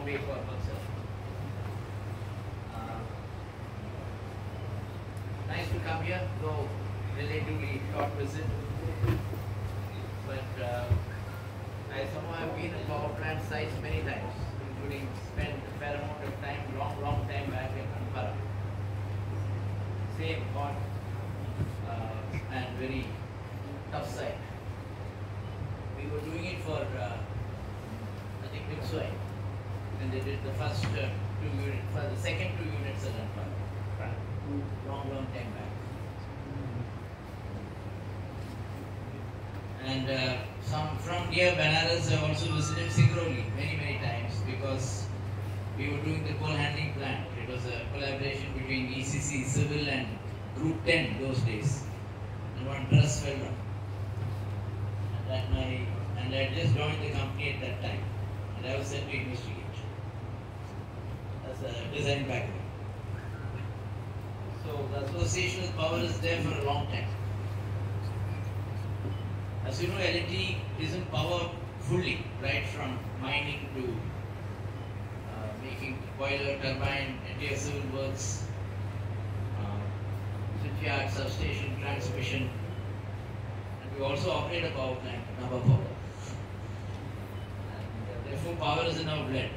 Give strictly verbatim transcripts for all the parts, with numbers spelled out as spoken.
way for Buxar. Uh, nice to come here, though relatively short visit. But uh, I somehow have been at power plant sites many times, including spent a fair amount of time, long, long time back in Ankara. Same hot uh, and very tough site. We were doing it for, uh, I think, Buxar, when they did the first uh, two units, for the second two units at Ankara. Long, long time back. And uh, some from near Banaras have also visited Singrauli many, many times because we were doing the coal handling plant. It was a collaboration between E C C, Civil and Group ten those days. And one truss fell down. And, that my, and I had just joined the company at that time. And I was sent to investigate. That's a design background. So the association with power is there for a long time. As you know, L and T is in power fully, right from mining to uh, making boiler, turbine, entire civil works, uh, shipyard, substation, transmission, and we also operate a power plant, Nava Power. And uh, therefore, power is in our blood.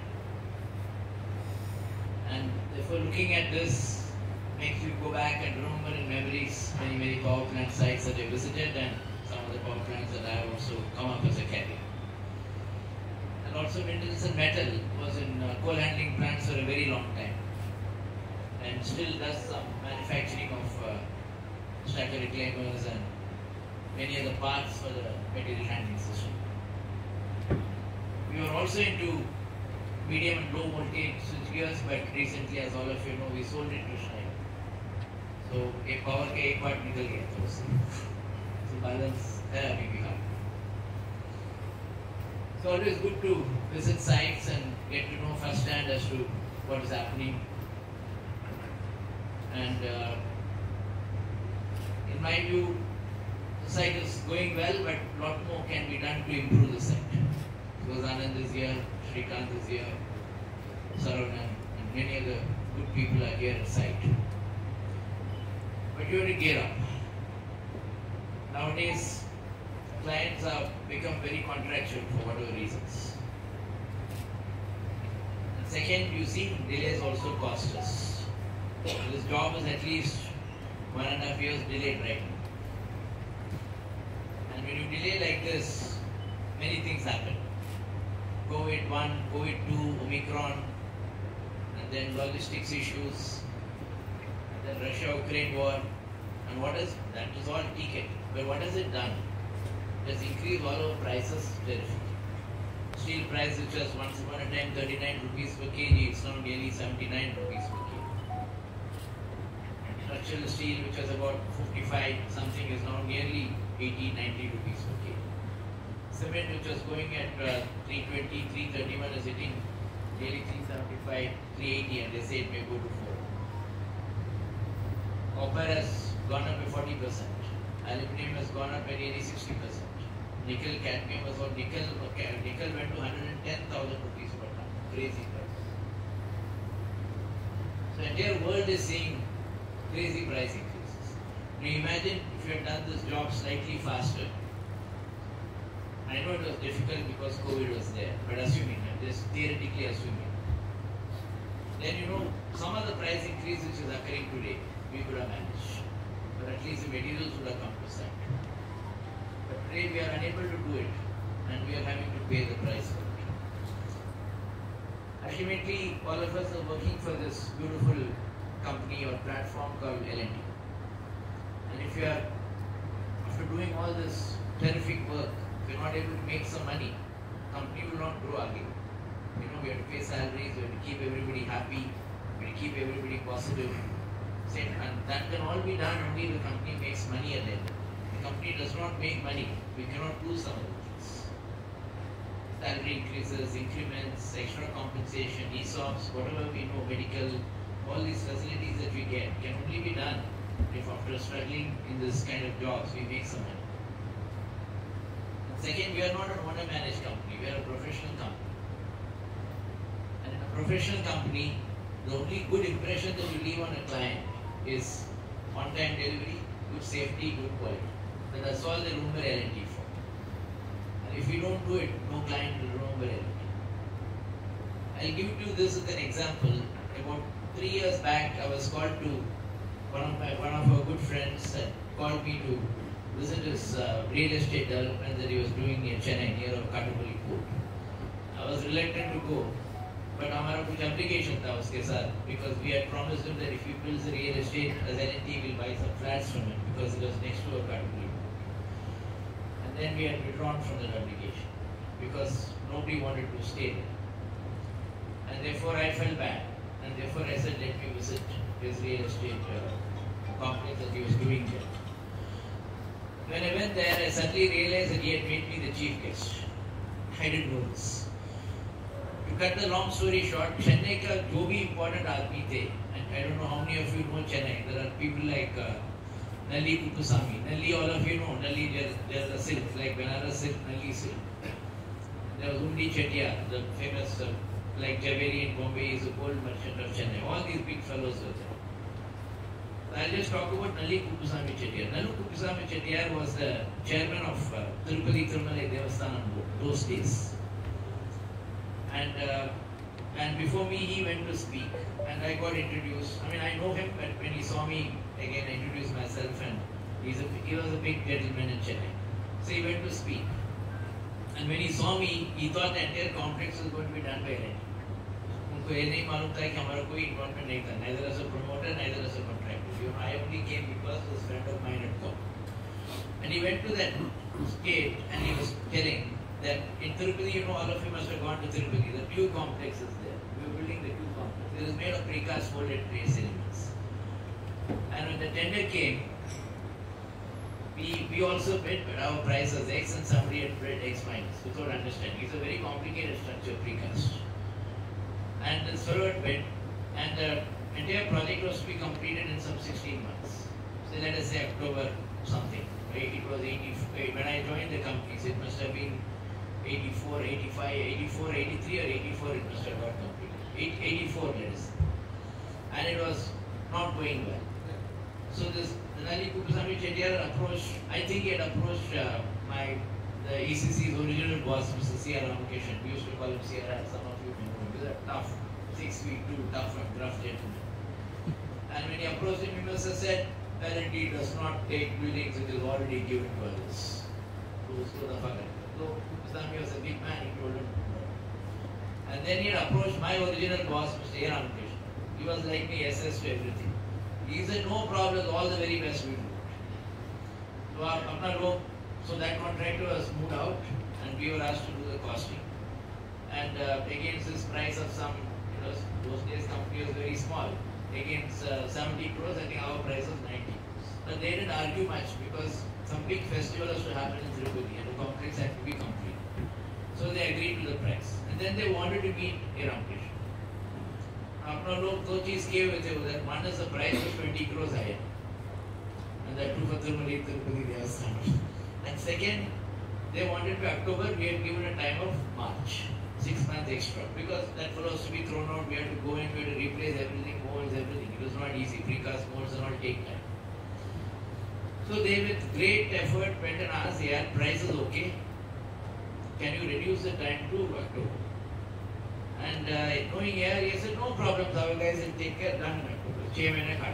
And therefore, looking at this makes you go back and remember in memories many, many power plant sites that I visited and some of the power plants that I have also come up as a career. And also minerals and metal was in uh, coal handling plants for a very long time and still does some manufacturing of uh, stacker reclaimers and many other parts for the material handling system. We were also into medium and low voltage switchgears, but recently, as all of you know, we sold it to Schneider. So a power ka ek part nikal gaya tha usse. Balance है अभी भी हाँ. It's always good to visit sites and get to know firsthand as to what is happening. And uh, in my view, the site is going well, but a lot more can be done to improve the site. Because Anand is here, Shrikant is here, Saranam, and many other good people are here at site. But you have to gear up. Nowadays, clients have become very contractual for whatever reasons. And second, you see delays also cost us. This job is at least one and a half years delayed right now. And when you delay like this, many things happen. COVID one, COVID two, Omicron, and then logistics issues, and then Russia-Ukraine war. And what is, that is all ticket. But what has it done? It has increased all our prices terrifically. Steel price, which was once upon a time thirty-nine rupees per kg, it's now nearly seventy-nine rupees per kg. Structural steel, which was about fifty-five something, is now nearly eighty, ninety rupees per kg. Cement, which was going at uh, three twenty, three thirty-one, is hitting nearly three seventy-five, three eighty, and they say it may go to four. Copper has gone up by forty percent. Aluminium has gone up by nearly sixty percent. Nickel, cadmium was on nickel, nickel went to one hundred ten thousand rupees per ton. Crazy price. So the entire world is seeing crazy price increases. Now imagine if you had done this job slightly faster. I know it was difficult because COVID was there, but assuming, I'm just theoretically assuming. Then you know, some of the price increase which is occurring today, we could have managed. But at least the materials would have come to site. But today we are unable to do it and we are having to pay the price for it. Ultimately, all of us are working for this beautiful company or platform called L and T. And if you are, after doing all this terrific work, if you are not able to make some money, the company will not grow again. You know, we have to pay salaries, we have to keep everybody happy, we have to keep everybody positive. And that can all be done only if the company makes money at the end. If the company does not make money, we cannot do some of the things. Salary increases, increments, extra compensation, E S O Ps, whatever we know, medical, all these facilities that we get can only be done if after struggling in this kind of jobs, we make some money. And second, we are not an owner-managed company, we are a professional company. And in a professional company, the only good impression that you leave on a client is on-time delivery, good safety, good quality. And that's all they remember L and T for. And if you don't do it, no client will remember L and T. I'll give you this as an example. About three years back, I was called to one of my one of our good friends that called me to visit his uh, real estate development that he was doing in Chennai near Kattupalli port. I was reluctant to go, but हमारा कुछ application था उसके साथ because we had promised him that if he builds a real estate, as L and T will buy some flats from him because it was next to a Kattupalli port. And then we had withdrawn from that application because nobody wanted to stay there. And therefore I felt bad. And therefore I said, let me visit his real estate uh, complex that he was doing there. When I went there, I suddenly realized that he had made me the chief guest. I didn't know this. To cut the long story short, Chennai ka jo bhi important aadmi the, and I don't know how many of you know Chennai. There are people like uh, Nalli Kuppusamy. Nalli, all of you know. Nalli, there are the silk, like Benares silk, Nalli silk. There was Undi Chettiar, the famous, uh, like Javeri in Bombay, is a gold merchant of Chennai. All these big fellows were there. I'll just talk about Nalli Kuppusamy Chettiar. Nalli Kuppusamy Chettiar was the chairman of uh, Tirupati Tirumalai Devasthanam board those days. And uh, and before me, he went to speak, and I got introduced. I mean, I know him, but when he saw me again, I introduced myself, and he's a, he was a big gentleman in Chennai. So he went to speak, and when he saw me, he thought the entire complex was going to be done by L and T. उनको ये नहीं मालूम था कि हमारा कोई involvement नहीं था, neither as a promoter, neither as a contractor. You know, I only came because this friend of mine had come. And he went to that state, and he was telling that in Tirupati, you know, all of you must have gone to Tirupati. The two complexes there. We were building the two complexes. It was made of precast folded trace elements. And when the tender came, we we also bid, but our price was X, and somebody had bid X minus without understanding. It's a very complicated structure, precast. And this fellow had bid, and the entire project was to be completed in some sixteen months. So let us say October something. Right? It was eighty. When I joined the companies, it must have been eighty-four, eighty-five, eighty-four, eighty-three or eighty-four it must have got completed. eighty-four let us say. And it was not going well. So this Nalli Kuppusamy Chettiar approached, I think he had approached uh, my, the E C C's original boss, Mister C R Ramakeshan. We used to call him C R, some of you may know him. He was a tough, six feet two, tough and gruff gentleman. And when he approached him, he must have said, L and T does not take buildings which is already given to others. So the fucker. So Kuppusamy was a big man, he told him no. And then he had approached my original boss, Mister A. Ramakeshan. He was like me, S S to everything. He said, no problem, all the very best we do. So, our, apna log, so that contractor was moved out, and we were asked to do the costing. And uh, against this price of some, you know, those days company was very small. Against uh, seventy crores, I think our price was ninety crores. But they didn't argue much because some big festival has to happen in Tirupati and the complex had to be complete. So they agreed to the price. And then they wanted to meet a Ramakeshan. अपना लोग दो चीज किए हुए थे उधर. One is the price was twenty crores higher, and that too for Tirupati Tirupati Devasthanam. And second, they wanted by October. We had given a time of March, six months extra, because that fellow was to be thrown out. We had to go in, we had to replace everything, molds, everything. It was not easy. Precast molds and all take time. So they, with great effort, went and asked, "Yeah, price is okay. Can you reduce the time to October?" And uh, knowing here, he said, no problems, our guys will take care, done in October. Chhe mahine cut.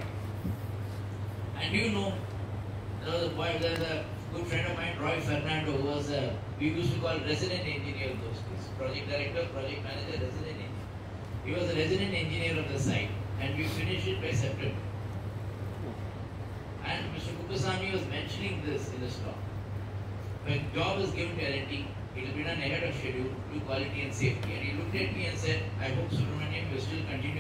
And you know, there was a boy, there was a good friend of mine, Roy Fernando, who was a, we used to call resident engineer those days. Project director, project manager, resident engineer. He was a resident engineer of the site, and we finished it by September. And Mister Kuppusamy was mentioning this in the talk. When job is given to L and T, it will be done ahead of schedule to quality and safety. And he looked at me and said, I hope Subramanyam will still continue.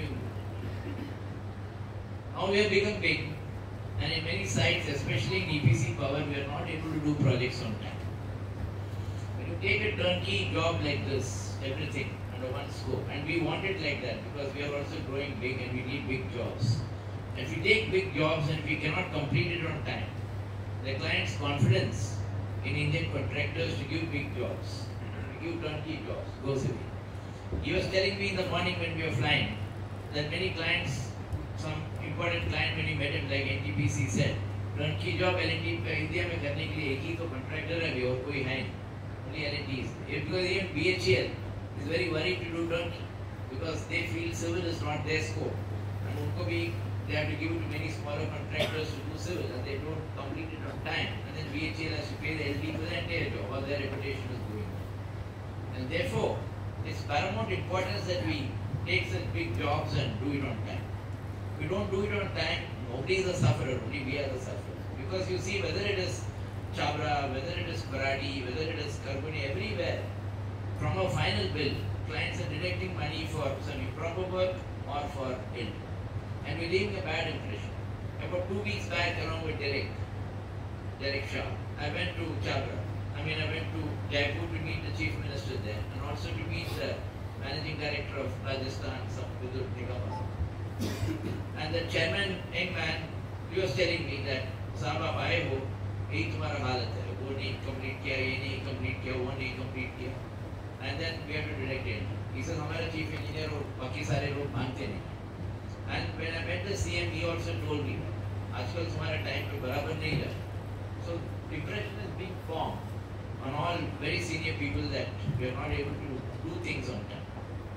Now we have become big, and in many sites, especially in E P C power, we are not able to do projects on time. When you take a turnkey job like this, everything under one scope, and we want it like that because we are also growing big and we need big jobs. If we take big jobs and we cannot complete it on time, the client's confidence in Indian contractors to give big jobs, to give turnkey jobs, goes away. He was telling me in the morning when we were flying that many clients, some important client when he met him like N T P C said, turnkey job L and T India में करने के लिए एक ही तो contractor है और कोई है नहीं, only L and T is. Because even B H E L is very worried to do turnkey because they feel civil is not their scope, and उनको भी they have to give it to many smaller contractors to do civil and they don't complete it on time, and then B H E L has to pay the L D for the entire job while their reputation is going on. And therefore, it's paramount importance that we take such big jobs and do it on time. If we don't do it on time, nobody is a sufferer, only we are the sufferers. Because you see, whether it is Chabra, whether it is Karadi, whether it is Karbuni, everywhere, from a final bill, clients are deducting money for some improper work or for ill. And we're leaving a bad impression. About two weeks back, along with Derek, Derek Shah, I went to Chabra. I mean, I went to Jaipur to meet the Chief Minister there and also to meet the Managing Director of Rajasthan, Vidur Nigam. And the chairman, young man, he was telling me that, Sahab, aap aaye ho, यही तुम्हारा हालत है, वो नहीं complete किया, ये नहीं complete किया, वो नहीं complete किया. And then we have to direct it. He says, हमारा chief engineer और बाकी सारे लोग मानते नहीं. And when I met the C M, he also told me, आजकल तुम्हारा time पे बराबर नहीं लगा. So impression is being formed on all very senior people that we are not able to do things on time.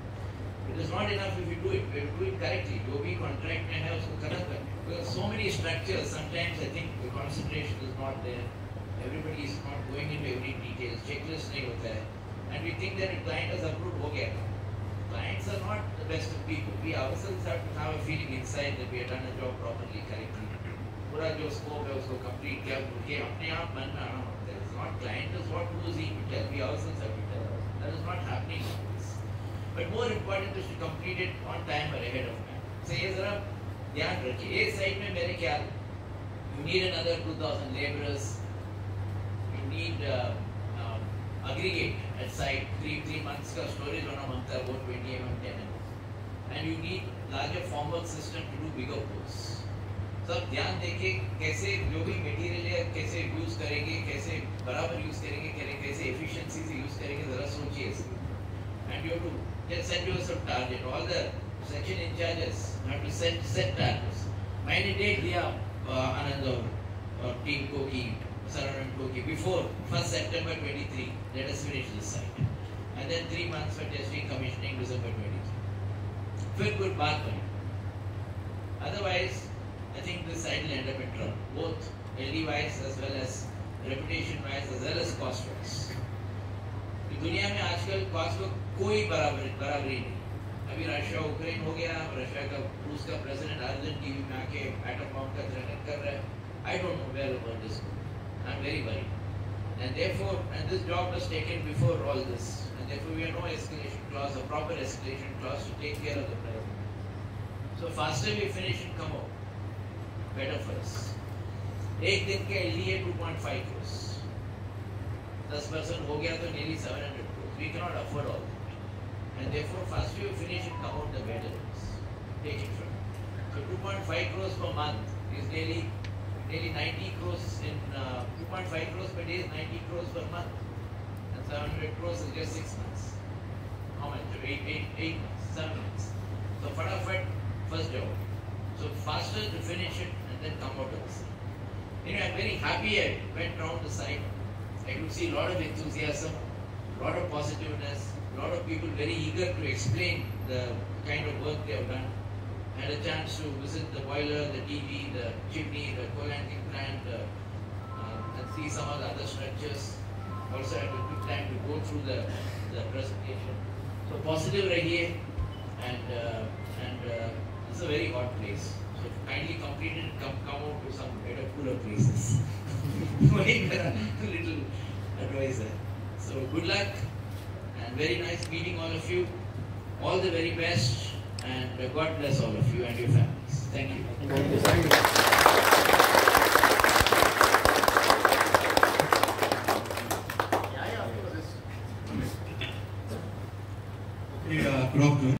It is not enough if we do it. We have to do it correctly. जो भी contract में है उसको करना पड़ेगा. Because so many structures, sometimes I think the concentration is not there. Everybody is not going into every detail. Checklist नहीं होता है. And we think that a client has approved हो गया. Clients are not the best of people. We ourselves have to have a feeling inside that we have done a job properly, correctly. पूरा जो scope है उसको complete किया, ये अपने आप मन में आना होता है. It's not client is what who is he to tell. We ourselves have to tell. That is not happening always. But more important is to complete it on time or ahead of time. So ये जरा ध्यान रखिए. एक side में मेरे ख्याल, you need another two thousand laborers. You need uh, uh, aggregate at site three three months का storage होना मांगता है वो twenty mm ten mm. And you need larger formwork system to do bigger posts. सब ध्यान देके कैसे जो भी मटेरियल है कैसे यूज करेंगे, कैसे बराबर यूज करेंगे, कैसे एफिशिएंसी से यूज करेंगे, जरा सोचिए इसको. And you have to just set yourself target. All the section in charges have to set set targets. मैंने डेट दिया आनंद और और टीम को कि Saranand को कि before first September twenty-three, let us finish this site. And then three months for testing, commissioning, December twenty-three. फिर कुछ बात बनी. Otherwise, I think this site will end up in trouble, both L D wise as well as reputation wise as well as cost wise. दुनिया में आजकल cost को कोई बराबर बराबरी नहीं. अभी रशिया यूक्रेन हो गया, रशिया का रूस का प्रेसिडेंट अर्जेंट टीवी में आके एटम बम का थ्रेटन कर रहा है. I don't know where about this. I'm very worried. And therefore, and this job was taken before all this, and therefore we have no escalation clause, a proper escalation clause to take care of the president. So faster we finish and come out, better for us. एक दिन के लिए two point five crores. ten percent हो गया तो nearly seven hundred crores. We cannot afford all that. And therefore, faster we finish and come out, the better it is. Take it from it. So two point five crores per month is nearly nearly ninety crores in uh, two point five crores per day is ninety crores per month, and seven hundred crores is just six months. How much? Eight, eight, eight months, seven months. So fatafat, first job. So faster to finish it and then come out of the site. You know, I'm very happy I went round the site. I could see a lot of enthusiasm, a lot of positiveness, a lot of people very eager to explain the kind of work they have done. I had a chance to visit the boiler, the T V, the chimney, the coal-handling plant, uh, uh, and see some of the other structures. Also, I had a good time to go through the, the presentation. So positive rahiye, and uh, and uh, it's a very hot place. So kindly complete it and come, come out to some better, cooler places. Little advice there. So good luck, and very nice meeting all of you. All the very best. And God bless all of you and your families. Thank you. Thank you.